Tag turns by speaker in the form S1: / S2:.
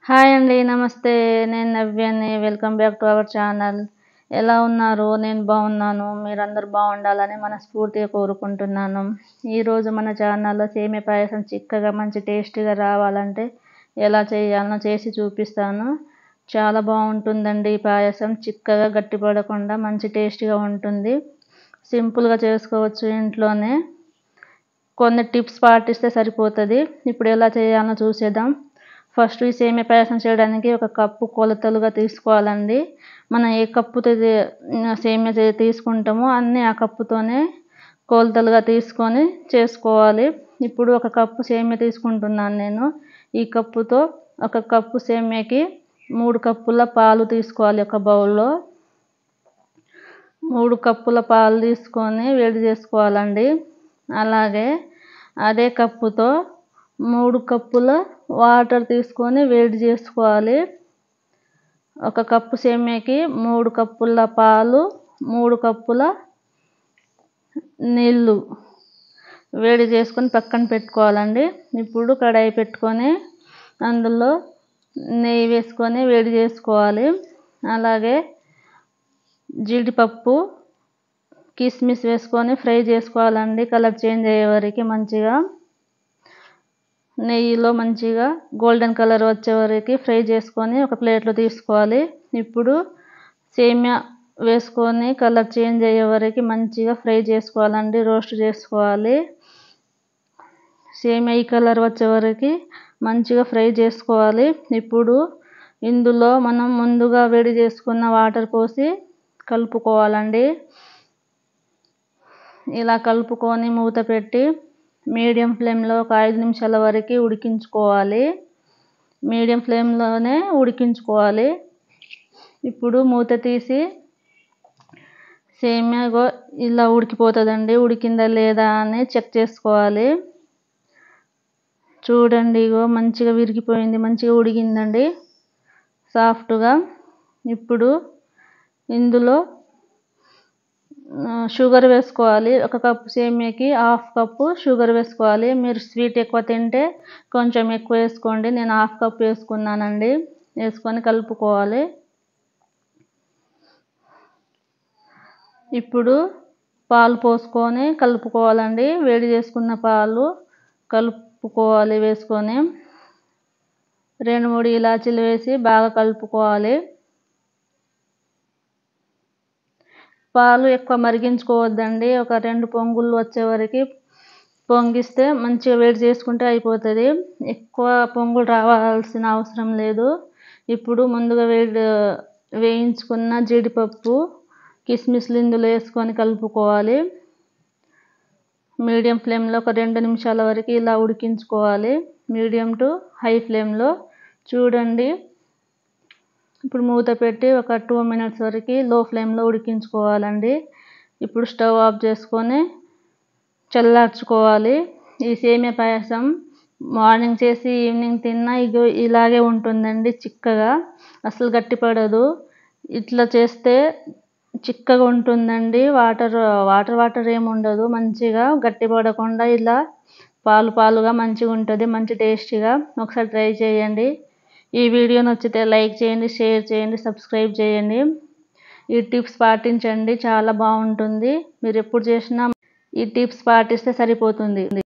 S1: Hi అండి, నమస్తే. నేను నవ్యాని. Welcome back to our channel. ఎలా ఉన్నారు? నేను బాగున్నాను. మీరందరూ బాగుండాలని మనస్ఫూర్తిగా కోరుకుంటున్నాను. ఈరోజు మన ఛానల్లో సేమియా పాయసం చిక్కగా మంచి టేస్టీగా రావాలంటే ఎలా చేయాలో చేసి చూపిస్తాను. చాలా బాగుంటుందండి. ఈ పాయసం చిక్కగా గట్టిపడకుండా మంచి టేస్టీగా ఉంటుంది. సింపుల్గా చేసుకోవచ్చు ఇంట్లోనే. కొన్ని టిప్స్ పాటిస్తే సరిపోతుంది. ఇప్పుడు ఎలా చేయాలో చూసేద్దాం. ఫస్ట్ ఈ సేమియా పాయసం చేయడానికి ఒక కప్పు కొలతలుగా తీసుకోవాలండి. మనం ఏ కప్పుతో సేమియా తీసుకుంటామో అన్నీ ఆ కప్పుతోనే కొలతలుగా తీసుకొని చేసుకోవాలి. ఇప్పుడు ఒక కప్పు సేమియా తీసుకుంటున్నాను నేను. ఈ కప్పుతో ఒక కప్పు సేమియాకి 3 కప్పుల పాలు తీసుకోవాలి. ఒక బౌల్లో 3 కప్పుల పాలు తీసుకొని వేడి చేసుకోవాలండి. అలాగే అదే కప్పుతో 3 కప్పుల వాటర్ తీసుకొని వేడి చేసుకోవాలి. ఒక కప్పు సేమియాకి 3 కప్పుల పాలు, 3 కప్పుల నీళ్ళు వేడి చేసుకొని పక్కన పెట్టుకోవాలండి. ఇప్పుడు కడాయి పెట్టుకొని అందులో నెయ్యి వేసుకొని వేడి చేసుకోవాలి. అలాగే జీడిపప్పు, కిస్మిస్ వేసుకొని ఫ్రై చేసుకోవాలండి. కలర్ చేంజ్ అయ్యే వరకు మంచిగా నెయ్యిలో మంచిగా గోల్డెన్ కలర్ వచ్చే వరకు ఫ్రై చేసుకొని ఒక ప్లేట్లో తీసుకోవాలి. ఇప్పుడు సేమియా వేసుకొని కలర్ చేంజ్ అయ్యే వరకు మంచిగా ఫ్రై చేసుకోవాలండి. రోస్ట్ చేసుకోవాలి. సేమియా ఈ కలర్ వచ్చే వరకు మంచిగా ఫ్రై చేసుకోవాలి. ఇప్పుడు ఇందులో మనం ముందుగా వేడి చేసుకున్న వాటర్ పోసి కలుపుకోవాలండి. ఇలా కలుపుకొని మూత పెట్టి మీడియం ఫ్లేమ్లో ఒక 5 నిమిషాల వరకు ఉడికించుకోవాలి. మీడియం ఫ్లేమ్లోనే ఉడికించుకోవాలి. ఇప్పుడు మూత తీసి సేమియా ఇలా ఉడికిపోతుందండి. ఉడికిందా లేదా అని చెక్ చేసుకోవాలి. చూడండి, మంచిగా విరిగిపోయింది, మంచిగా ఉడికిందండి సాఫ్ట్గా. ఇప్పుడు ఇందులో షుగర్ వేసుకోవాలి. ఒక కప్పు సేమియాకి 1/2 కప్పు షుగర్ వేసుకోవాలి. మీరు స్వీట్ ఎక్కువ తింటే కొంచెం ఎక్కువ వేసుకోండి. నేను 1/2 కప్పు వేసుకున్నానండి. వేసుకొని కలుపుకోవాలి. ఇప్పుడు పాలు పోసుకొని కలుపుకోవాలండి. వేడి చేసుకున్న పాలు కలుపుకోవాలి. వేసుకొని 2-3 ఇలాచీలు వేసి బాగా కలుపుకోవాలి. పాలు ఎక్కువ మరిగించుకోవద్దండి. ఒక 2 పొంగులు వచ్చే వరకు పొంగిస్తే మంచిగా వేడి చేసుకుంటే అయిపోతుంది. ఎక్కువ పొంగులు రావాల్సిన అవసరం లేదు. ఇప్పుడు ముందుగా వేయించుకున్న జీడిపప్పు, కిస్మిస్లు ఇందులో వేసుకొని కలుపుకోవాలి. మీడియం ఫ్లేమ్లో ఒక 2 నిమిషాల వరకు ఇలా ఉడికించుకోవాలి. మీడియం టు హై ఫ్లేమ్లో. చూడండి, ఇప్పుడు మూత పెట్టి ఒక 2 మినిట్స్ వరకు లో ఫ్లేమ్లో ఉడికించుకోవాలండి. ఇప్పుడు స్టవ్ ఆఫ్ చేసుకొని చల్లార్చుకోవాలి. ఈ సేమియా పాయసం మార్నింగ్ చేసి ఈవినింగ్ తిన్నా ఇలాగే ఉంటుందండి. చిక్కగా అసలు గట్టిపడదు. ఇట్లా చేస్తే చిక్కగా ఉంటుందండి. వాటర్ ఏమి ఉండదు. మంచిగా గట్టిపడకుండా ఇలా పాలుగా మంచిగా ఉంటుంది. మంచి టేస్టీగా. ఒకసారి ట్రై చేయండి. ఈ వీడియో నచ్చితే లైక్ చేయండి, షేర్ చేయండి, సబ్స్క్రైబ్ చేయండి. ఈ టిప్స్ పాటించండి, చాలా బాగుంటుంది. మీరు ఎప్పుడు చేసినా ఈ టిప్స్ పాటిస్తే సరిపోతుంది.